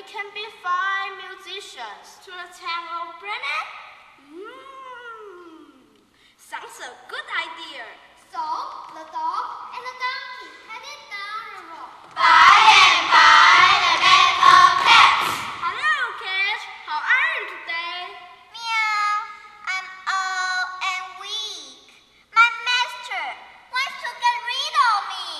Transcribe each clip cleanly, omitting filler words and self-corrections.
can be 5 musicians to the town of Bremen? Sounds a good idea. So, the dog and the donkey headed down the road. By and by, they met a cat. Hello, cat. How are you today? Meow. I'm old and weak. My master wants to get rid of me.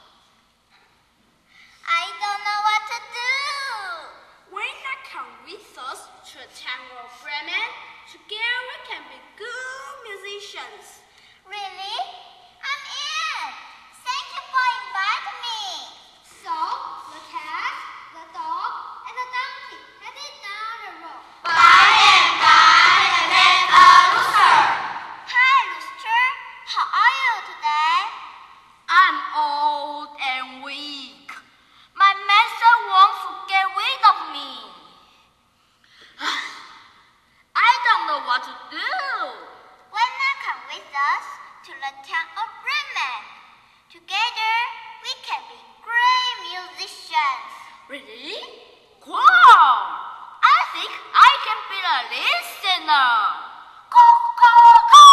I don't know what to do. Why not come with us to the town of Bremen? Together we can be good musicians. Really? I'm in. Thank you for inviting me. So, the cat, the dog, and the donkey headed down the road. By and by, they met a rooster. Hi, rooster. How are you today? I'm old and weak. My master wants to get rid of me. I don't know what to do. Why not come with us to the town of Bremen? Together, we can be great musicians. Really? Cool! I think I can be a listener. Go, go, go!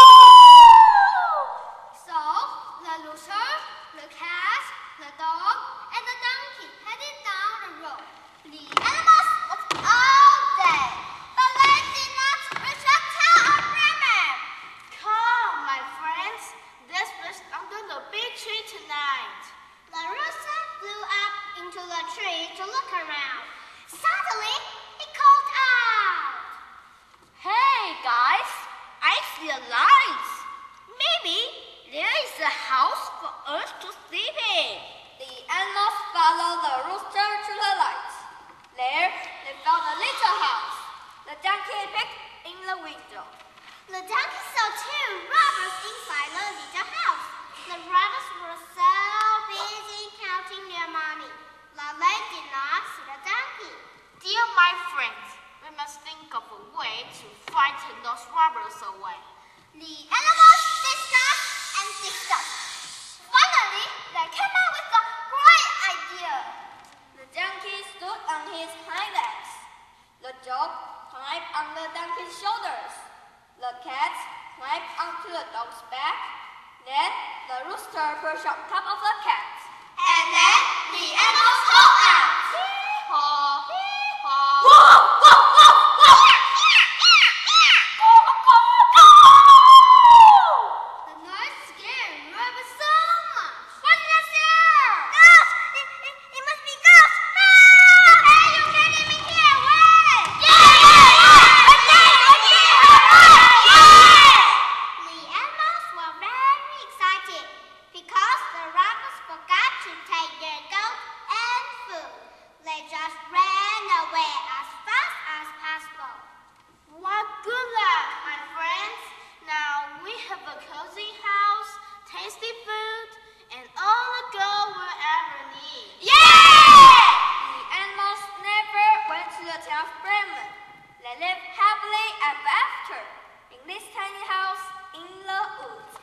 So, the rooster, the cat, the dog, and the donkey headed down the road. The animals worked all day, but they did not reach the town of Bremen. Come, my friends. Let's rest under the big tree tonight. The rooster flew up into the tree to look around. Suddenly, he called out. Hey guys, I see a light. Maybe there is a house for us to sleep in. The animals followed the rooster to the light. There, they found a little house. The donkey peeked in the window. The donkey saw 2 robbers inside the little house. The robbers were so busy counting their money that they did not see the donkey. Dear my friends, we must think of a way to frighten those robbers away. The animals discussed and discussed. Finally, they came up with a great idea. The donkey stood on his hind legs. The dog climbed on the donkey's shoulders. The cat climbed onto the dog's back. Then the rooster perched on top of the cat. And then the animals called out. Hee-haw, hee-haw. Whoa, whoa, whoa, whoa! Go, go, go! The noise scared Robert so much. What's this here? Ghost! It must be ghost! Ah! Hey, you can't let me get away! The animals were very excited because the robbers forgot to take their goat and food. They just ran away as fast as possible. What good luck, my friends. Now we have a cozy house, tasty food, and all the gold we'll ever need. The animals never went to the town of Bremen. They lived happily ever after in this tiny house in the woods.